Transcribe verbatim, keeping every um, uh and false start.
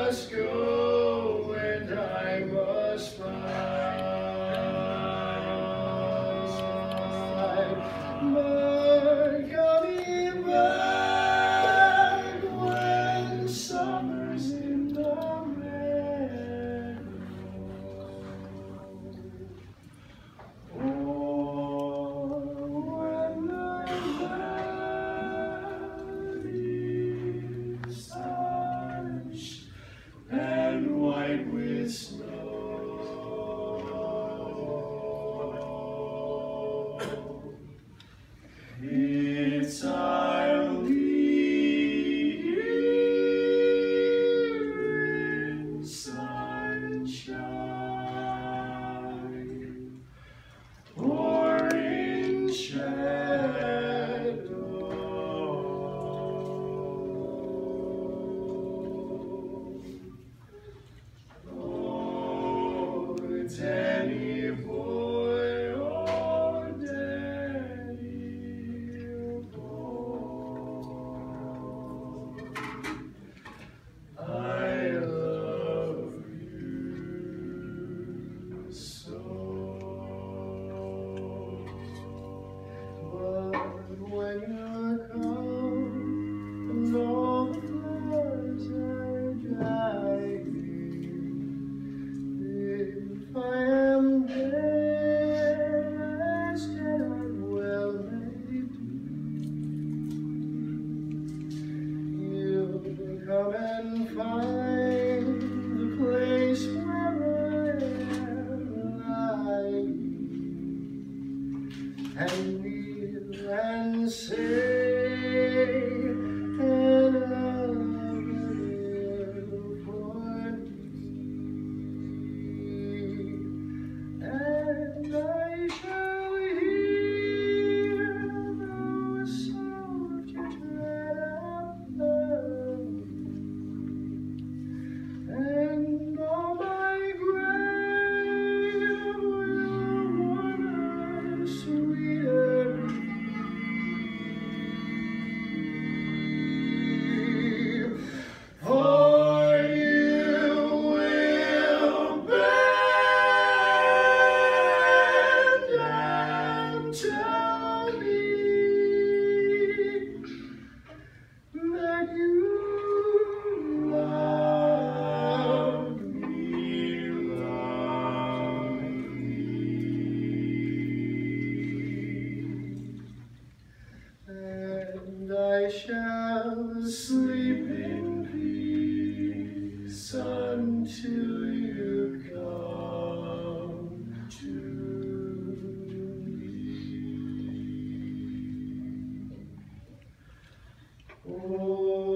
must go and I must find, but coming back when summer's in the meadow, or when the valley is hush and white with snow. It's I'll be here in sunshine or in shadow. Oh, Danny boy, oh, Danny boy, I love you so. But when you're gone and all the flowers are dying, if I am dead as dead I well may be, you'll come and find the place where I am lying, and kneel and say, and love will for me, and I shall hear the soft tread of love, and all my grave will warmer, sweeter be. For you will bend and tell me that you love me, love me, and I shall sleep in peace until you come to me. Oh,